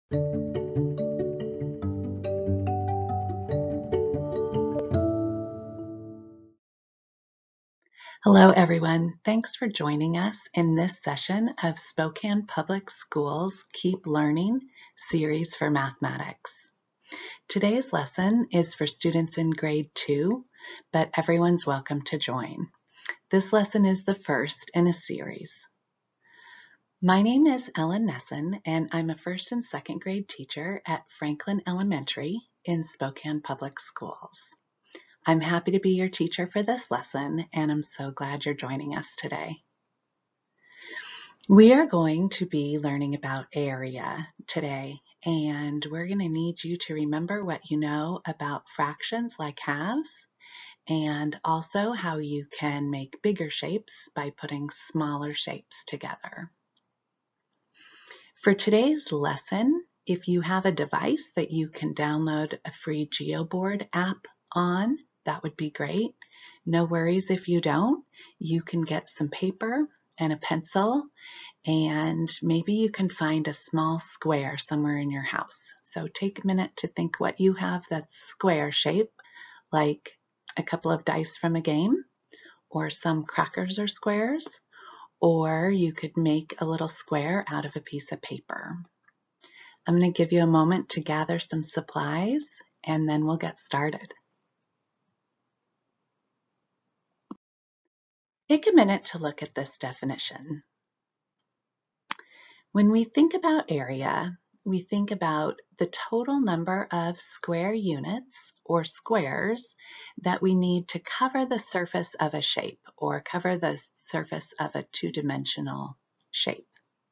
Hello, everyone. Thanks for joining us in this session of Spokane Public Schools Keep Learning series for mathematics. Today's lesson is for students in grade 2, but everyone's welcome to join. This lesson is the first in a series. My name is Ellen Nesson, and I'm a first and second grade teacher at Franklin Elementary in Spokane Public Schools. I'm happy to be your teacher for this lesson, and I'm so glad you're joining us today. We are going to be learning about area today, and we're going to need you to remember what you know about fractions like halves, and also how you can make bigger shapes by putting smaller shapes together. For today's lesson, if you have a device that you can download a free Geoboard app on, that would be great. No worries if you don't. You can get some paper and a pencil, and maybe you can find a small square somewhere in your house. So take a minute to think what you have that's square shape, like a couple of dice from a game, or some crackers or squares, or you could make a little square out of a piece of paper. I'm going to give you a moment to gather some supplies, and then we'll get started. Take a minute to look at this definition. When we think about area, we think about the total number of square units or squares that we need to cover the surface of a shape or cover the surface of a two-dimensional shape.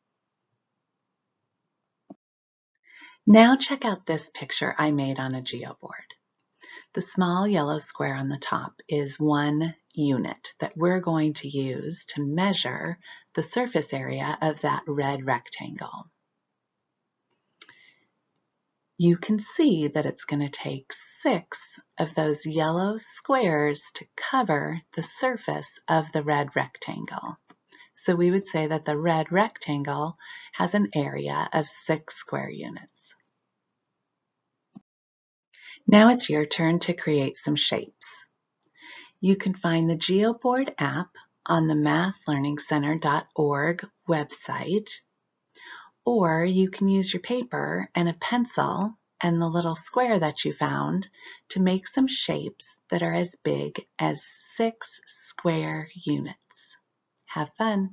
Now check out this picture I made on a geoboard. The small yellow square on the top is 1 unit that we're going to use to measure the surface area of that red rectangle. You can see that it's going to take 6 of those yellow squares to cover the surface of the red rectangle. So we would say that the red rectangle has an area of 6 square units. Now it's your turn to create some shapes. You can find the Geoboard app on the mathlearningcenter.org website, or you can use your paper and a pencil and the little square that you found to make some shapes that are as big as 6 square units. Have fun!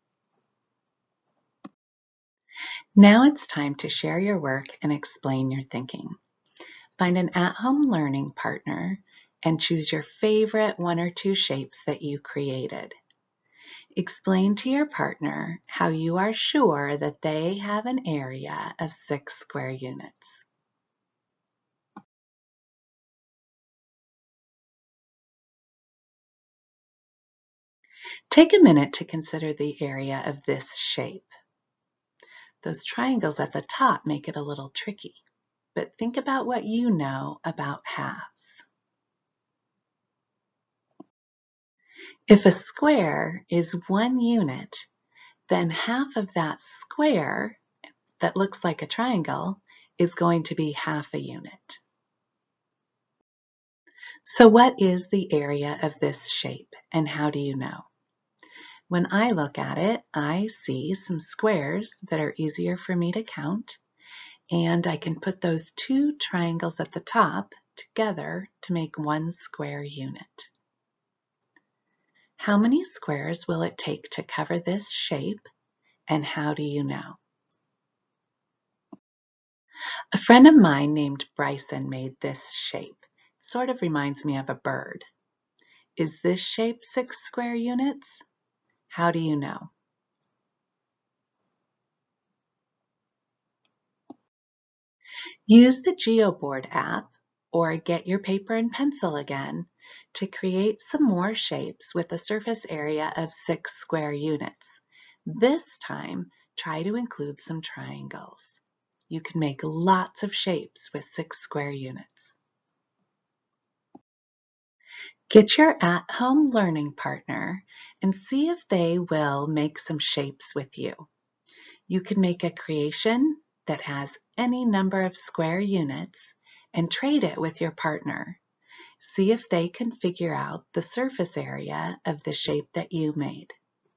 Now it's time to share your work and explain your thinking. Find an at-home learning partner and choose your favorite 1 or 2 shapes that you created. Explain to your partner how you are sure that they have an area of 6 square units. Take a minute to consider the area of this shape. Those triangles at the top make it a little tricky, but think about what you know about halves. If a square is 1 unit, then half of that square that looks like a triangle is going to be half a unit. So what is the area of this shape, and how do you know? When I look at it, I see some squares that are easier for me to count, and I can put those 2 triangles at the top together to make 1 square unit. How many squares will it take to cover this shape, and how do you know? A friend of mine named Bryson made this shape. It sort of reminds me of a bird. Is this shape 6 square units? How do you know? Use the Geoboard app or get your paper and pencil again to create some more shapes with a surface area of 6 square units. This time, try to include some triangles. You can make lots of shapes with 6 square units. Get your at-home learning partner and see if they will make some shapes with you. You can make a creation that has any number of square units and trade it with your partner. See if they can figure out the surface area of the shape that you made.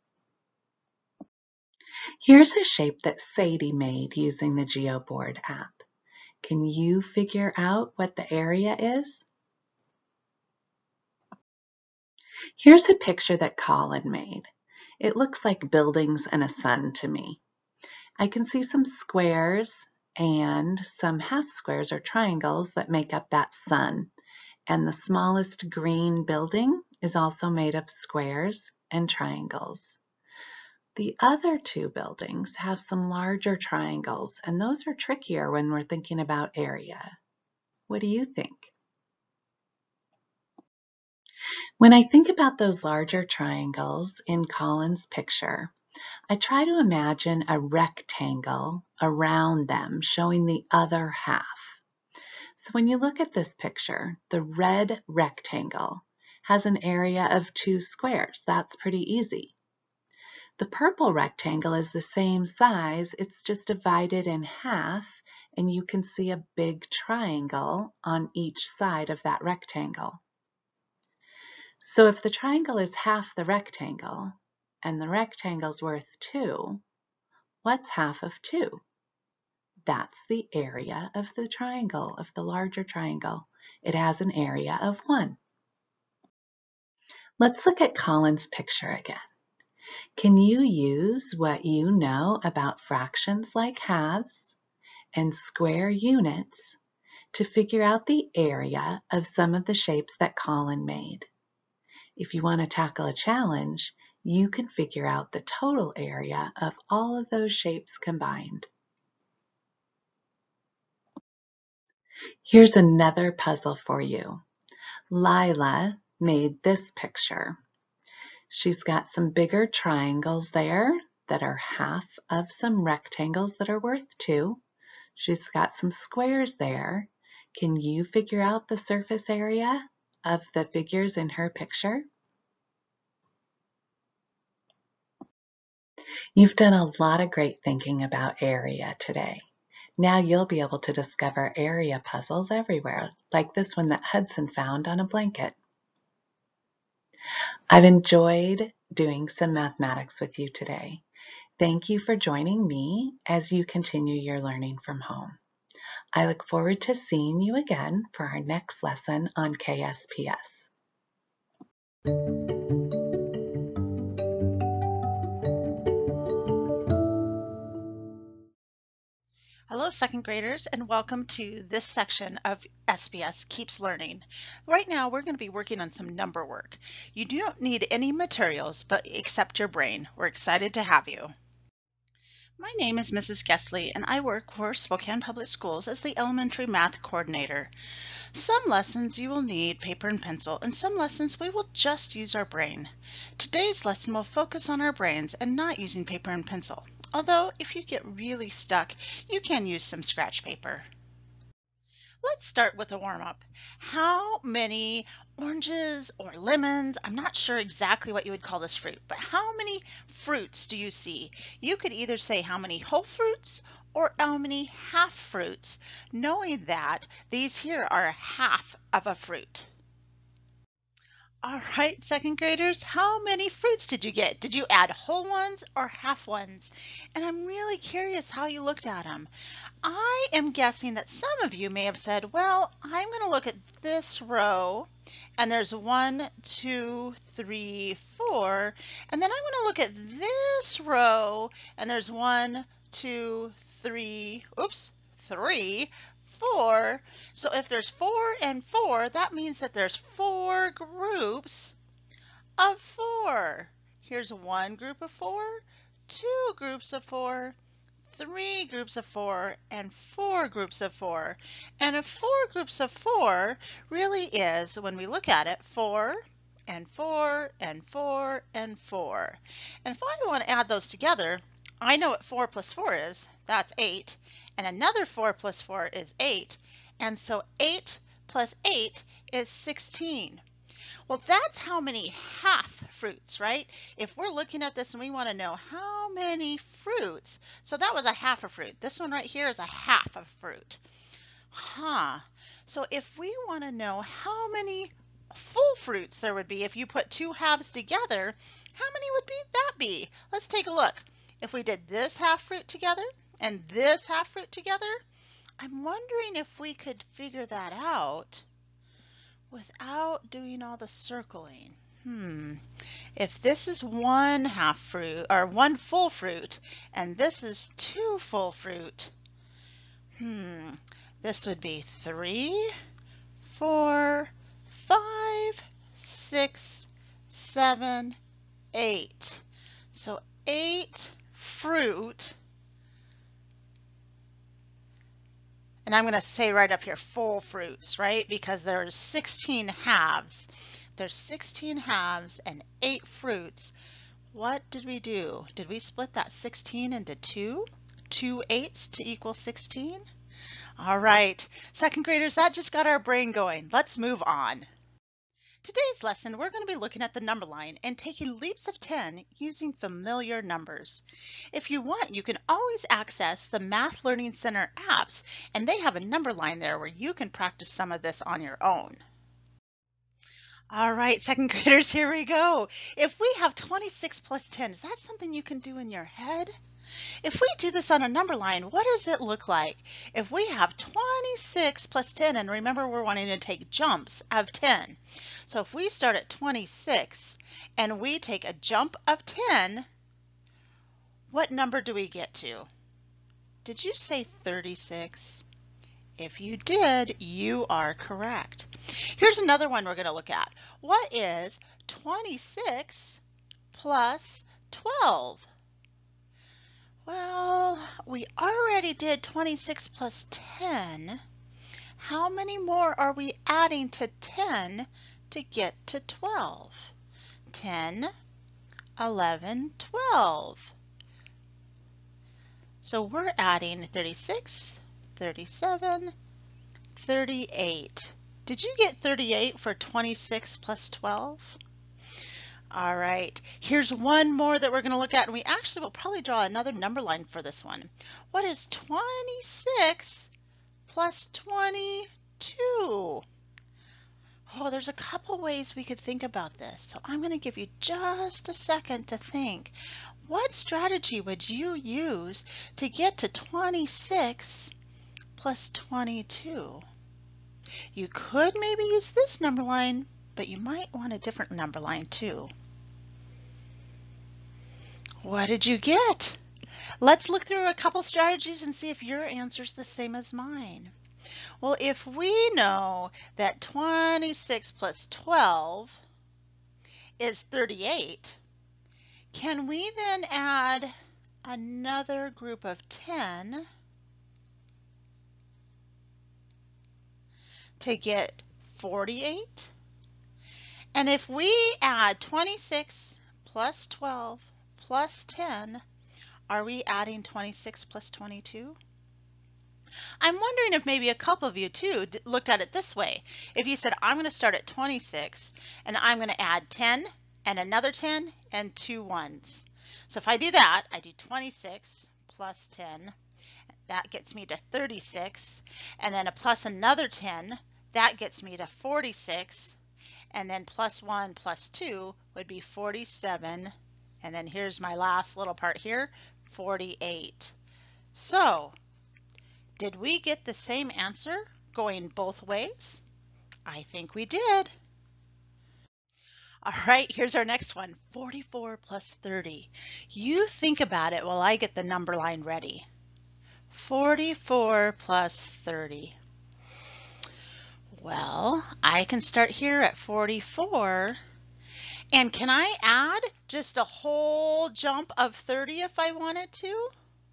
Here's a shape that Sadie made using the Geoboard app. Can you figure out what the area is? Here's a picture that Colin made. It looks like buildings and a sun to me. I can see some squares and some half squares or triangles that make up that sun. And the smallest green building is also made of squares and triangles. The other two buildings have some larger triangles, and those are trickier when we're thinking about area. What do you think? When I think about those larger triangles in Colin's picture, I try to imagine a rectangle around them showing the other half. So when you look at this picture, the red rectangle has an area of 2 squares. That's pretty easy. The purple rectangle is the same size, it's just divided in half, and you can see a big triangle on each side of that rectangle. So if the triangle is half the rectangle, and the rectangle's worth 2, what's half of 2? That's the area of the triangle, of the larger triangle. It has an area of 1. Let's look at Colin's picture again. Can you use what you know about fractions like halves and square units to figure out the area of some of the shapes that Colin made? If you want to tackle a challenge, you can figure out the total area of all of those shapes combined. Here's another puzzle for you. Lila made this picture. She's got some bigger triangles there that are half of some rectangles that are worth 2. She's got some squares there. Can you figure out the surface area of the figures in her picture? You've done a lot of great thinking about area today. Now you'll be able to discover area puzzles everywhere, like this one that Hudson found on a blanket. I've enjoyed doing some mathematics with you today. Thank you for joining me as you continue your learning from home. I look forward to seeing you again for our next lesson on KSPS. Hello, second graders, and welcome to this section of SBS Keeps Learning. Right now, we're going to be working on some number work. You don't need any materials except your brain. We're excited to have you. My name is Mrs. Guestley, and I work for Spokane Public Schools as the Elementary Math Coordinator. Some lessons you will need paper and pencil, and some lessons we will just use our brain. Today's lesson will focus on our brains and not using paper and pencil. Although, if you get really stuck, you can use some scratch paper. Let's start with a warm-up. How many oranges or lemons, I'm not sure exactly what you would call this fruit, but how many fruits do you see? You could either say how many whole fruits or how many half fruits, knowing that these here are half of a fruit. All right, second graders, how many fruits did you get? Did you add whole ones or half ones? And I'm really curious how you looked at them. I am guessing that some of you may have said, well, I'm going to look at this row, and there's 1, 2, 3, 4, and then I'm going to look at this row, and there's 1, 2, 3, 4. So if there's 4 and 4, that means that there's 4 groups of 4. Here's 1 group of 4, 2 groups of 4, 3 groups of 4, and 4 groups of 4. And if 4 groups of 4 really is, when we look at it, 4 and 4 and 4 and 4. And if I want to add those together, I know what 4 plus 4 is. That's 8. And another 4 plus 4 is 8. And so 8 plus 8 is 16. Well, that's how many half fruits, right? If we're looking at this and we want to know how many fruits, so that was a half a fruit. This one right here is a half of fruit. So if we want to know how many full fruits there would be if you put two halves together, how many would that be? Let's take a look. If we did this half fruit together and this half fruit together, I'm wondering if we could figure that out without doing all the circling. If this is one half fruit or one full fruit and this is two full fruit, this would be 3, 4, 5, 6, 7, 8. So 8 fruit. And I'm going to say right up here, full fruits, right? Because there's 16 halves. There's 16 halves and 8 fruits. What did we do? Did we split that 16 into 2? 2 eighths to equal 16? All right, second graders, that just got our brain going. Let's move on. Today's lesson, we're going to be looking at the number line and taking leaps of 10 using familiar numbers. If you want, you can always access the Math Learning Center apps, and they have a number line there where you can practice some of this on your own. All right, second graders, here we go. If we have 26 plus 10, is that something you can do in your head? If we do this on a number line, what does it look like? If we have 26 plus 10, and remember we're wanting to take jumps of 10. So if we start at 26 and we take a jump of 10, what number do we get to? Did you say 36? If you did, you are correct. Here's another one we're going to look at. What is 26 plus 12? Well, we already did 26 plus 10. How many more are we adding to 10 to get to 12? 10, 11, 12. So we're adding 36, 37, 38. Did you get 38 for 26 plus 12? All right, here's one more that we're going to look at, and we actually will probably draw another number line for this one. What is 26 plus 22? Oh, there's a couple ways we could think about this, so I'm going to give you just a second to think. What strategy would you use to get to 26 plus 22? You could maybe use this number line, but you might want a different number line too. What did you get? Let's look through a couple strategies and see if your answer is the same as mine. Well, if we know that 26 plus 12 is 38, can we then add another group of 10 to get 48? And if we add 26 plus 12 plus 10, are we adding 26 plus 22? I'm wondering if maybe a couple of you too looked at it this way. If you said, I'm going to start at 26 and I'm going to add 10 and another 10 and 2 ones. So if I do that, I do 26 plus 10. That gets me to 36. And then a plus another 10. That gets me to 46. And then plus 1 plus 2 would be 47. And then here's my last little part here, 48. So, did we get the same answer going both ways? I think we did. All right, here's our next one, 44 plus 30. You think about it while I get the number line ready. 44 plus 30. Well, I can start here at 44. And can I add just a whole jump of 30 if I wanted to?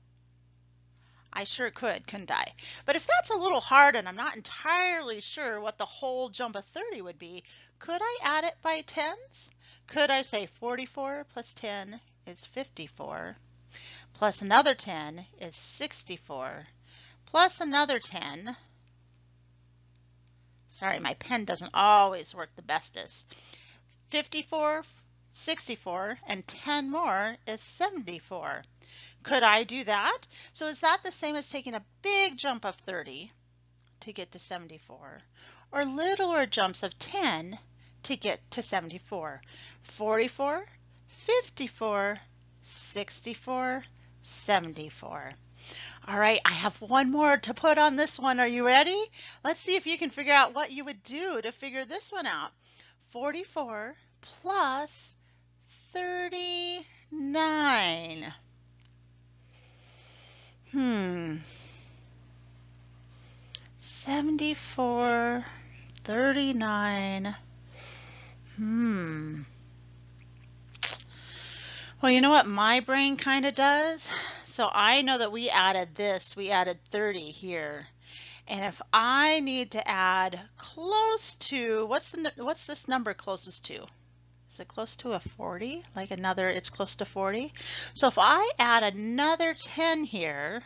I sure could, couldn't I? But if that's a little hard and I'm not entirely sure what the whole jump of 30 would be, could I add it by tens? Could I say 44 plus 10 is 54, plus another 10 is 64, plus another 10, sorry, my pen doesn't always work the bestest, 54, 64, and 10 more is 74. Could I do that? So is that the same as taking a big jump of 30 to get to 74, or littler jumps of 10 to get to 74? 44, 54, 64, 74. All right, I have one more to put on this one. Are you ready? Let's see if you can figure out what you would do to figure this one out. 44 plus 39. 74, 39. Well, you know what my brain kind of does? So I know that we added 30 here. And if I need to add close to, what's this number closest to? Is it close to a 40? Like another, it's close to 40? So if I add another 10 here,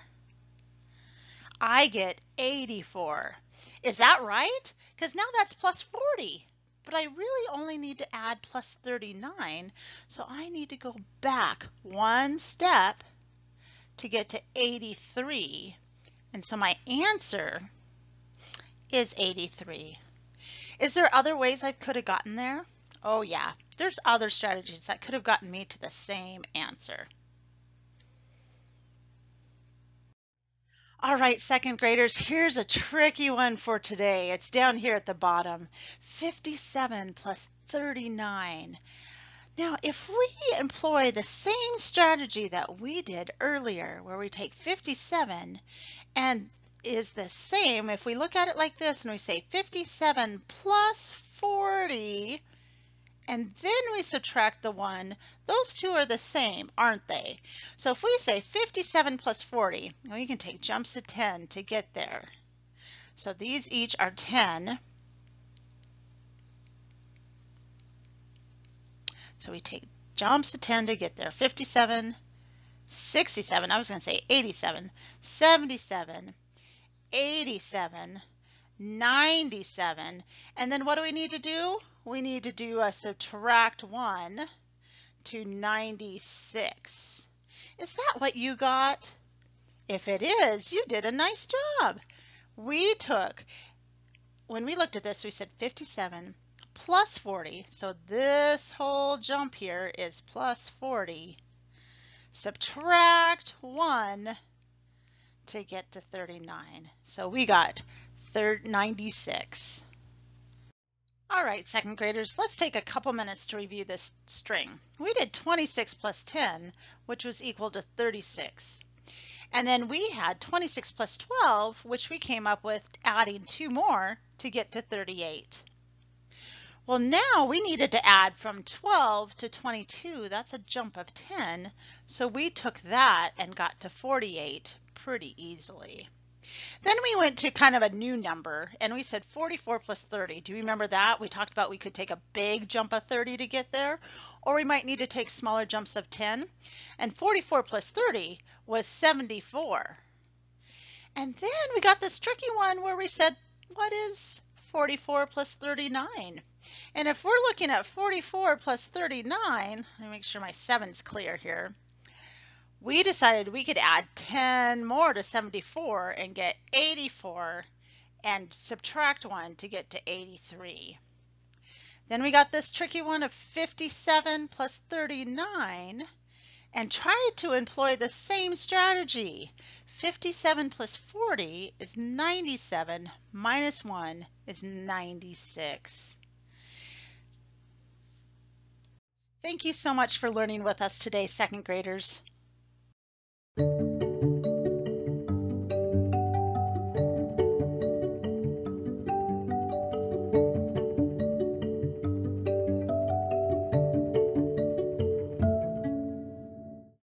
I get 84. Is that right? Because now that's plus 40. But I really only need to add plus 39. So I need to go back one step to get to 83. And so my answer is 83. Is there other ways I could have gotten there? Oh yeah, there's other strategies that could have gotten me to the same answer. All right, second graders, here's a tricky one for today. It's down here at the bottom. 57 plus 39. Now, if we employ the same strategy that we did earlier, where we take 57 and is the same, if we look at it like this and we say 57 plus 40, and then we subtract the 1, those two are the same, aren't they? So if we say 57 plus 40, well, you can take jumps of 10 to get there. So these each are 10. So we take jumps of 10 to get there. 57, 67, I was going to say 87, 77, 87, 97, and then what do we need to do? We need to do a subtract 1 to 96. Is that what you got? If it is, you did a nice job. We took, when we looked at this, we said 57 plus 40, so this whole jump here is plus 40. Subtract 1 to get to 39. So we got 96. All right, second graders, let's take a couple minutes to review this string. We did 26 plus 10, which was equal to 36. And then we had 26 plus 12, which we came up with adding 2 more to get to 38. Well, now we needed to add from 12 to 22. That's a jump of 10. So we took that and got to 48 pretty easily. Then we went to kind of a new number and we said 44 plus 30. Do you remember that? We talked about we could take a big jump of 30 to get there, or we might need to take smaller jumps of 10. And 44 plus 30 was 74. And then we got this tricky one where we said, what is 44 plus 39? And if we're looking at 44 plus 39, let me make sure my 7's clear here. We decided we could add 10 more to 74 and get 84 and subtract 1 to get to 83. Then we got this tricky one of 57 plus 39 and tried to employ the same strategy. 57 plus 40 is 97 minus 1 is 96. Thank you so much for learning with us today, second graders.